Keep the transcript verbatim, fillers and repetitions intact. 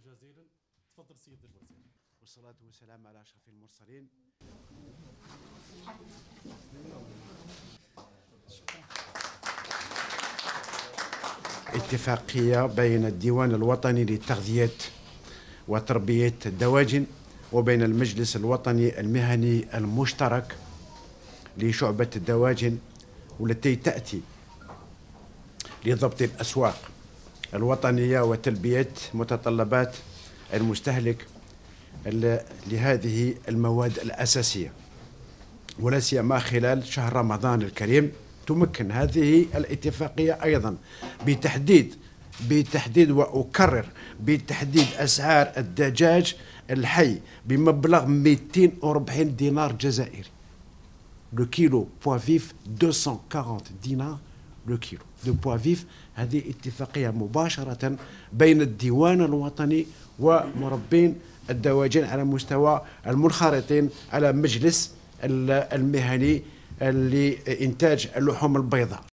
جزيلا. تفضل سيد الوزير. والصلاة والسلام على أشرف المرسلين. اتفاقية بين الديوان الوطني لتغذية وتربية الدواجن وبين المجلس الوطني المهني المشترك لشعبة الدواجن، والتي تأتي لضبط الأسواق الوطنية وتلبية متطلبات المستهلك لهذه المواد الأساسية، ولا سيما خلال شهر رمضان الكريم. تمكن هذه الاتفاقية أيضا بتحديد بتحديد وأكرر بتحديد أسعار الدجاج الحي بمبلغ مئتين وأربعين دينار جزائري. لو كيلو بوا فيف مئتين وأربعين دينار لو كيلو دو بوا فيف. هذه اتفاقية مباشرة بين الديوان الوطني ومربين الدواجن على مستوى المنخرطين على مجلس المهني لإنتاج اللحوم البيضاء.